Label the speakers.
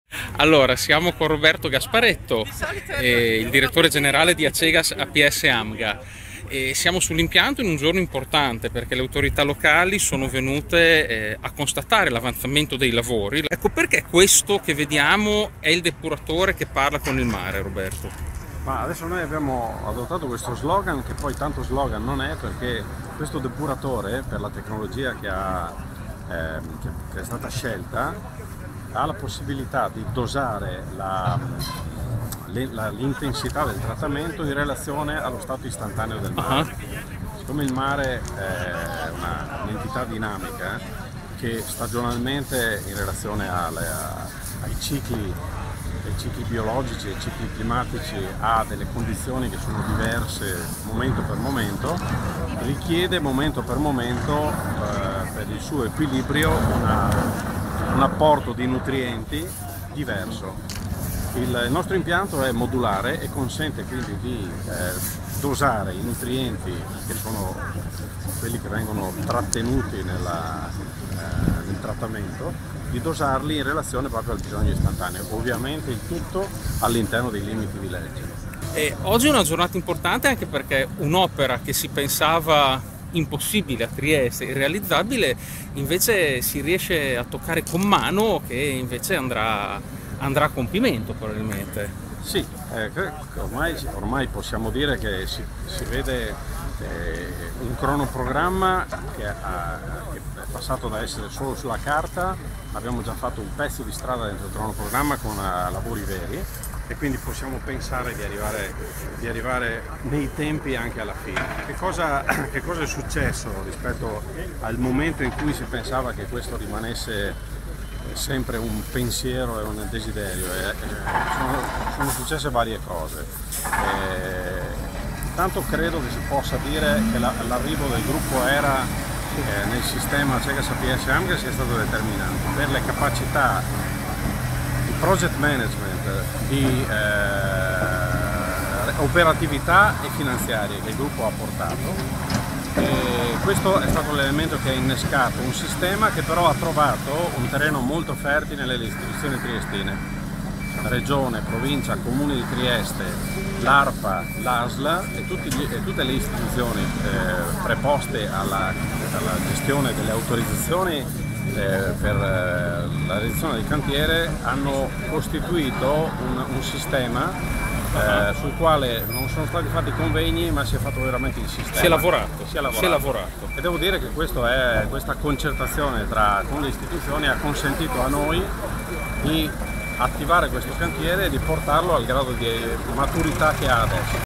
Speaker 1: Allora, siamo con Roberto Gasparetto, il direttore generale di Acegas APS Amga. E siamo sull'impianto in un giorno importante perché le autorità locali sono venute a constatare l'avanzamento dei lavori. Ecco perché questo che vediamo è il depuratore che parla con il mare, Roberto.
Speaker 2: Ma adesso noi abbiamo adottato questo slogan, che poi tanto slogan non è, perché questo depuratore, per la tecnologia che è stata scelta, ha la possibilità di dosare l'intensità del trattamento in relazione allo stato istantaneo del mare. Siccome il mare è un'entità dinamica che stagionalmente, in relazione ai cicli biologici e ai cicli climatici, ha delle condizioni che sono diverse momento per momento, richiede momento per momento per il suo equilibrio un apporto di nutrienti diverso. Il nostro impianto è modulare e consente quindi di dosare i nutrienti, che sono quelli che vengono trattenuti nel trattamento, di dosarli in relazione proprio al bisogno istantaneo, ovviamente il tutto all'interno dei limiti di legge.
Speaker 1: E oggi è una giornata importante anche perché un'opera che si pensava impossibile a Trieste, irrealizzabile, invece si riesce a toccare con mano, che invece andrà a compimento probabilmente.
Speaker 2: Sì, ormai possiamo dire che si vede un cronoprogramma che è passato da essere solo sulla carta. Abbiamo già fatto un pezzo di strada dentro il cronoprogramma con lavori veri, e quindi possiamo pensare di arrivare nei tempi anche alla fine. Che cosa è successo rispetto al momento in cui si pensava che questo rimanesse sempre un pensiero e un desiderio? Sono successe varie cose. Intanto credo che si possa dire che l'arrivo del gruppo ERA nel sistema Acegas APS Amga sia stato determinante per le capacità di project management, di operatività e finanziarie che il gruppo ha portato. Questo è stato l'elemento che ha innescato un sistema che però ha trovato un terreno molto fertile nelle istituzioni triestine. Regione, provincia, comune di Trieste, l'ARPA, l'ASL e tutte le istituzioni preposte alla gestione delle autorizzazioni per la realizzazione del cantiere hanno costituito un sistema sul quale non sono stati fatti convegni, ma si è fatto veramente il sistema.
Speaker 1: Si è lavorato.
Speaker 2: E devo dire che questa concertazione con le istituzioni ha consentito a noi di attivare questo cantiere e di portarlo al grado di maturità che ha adesso.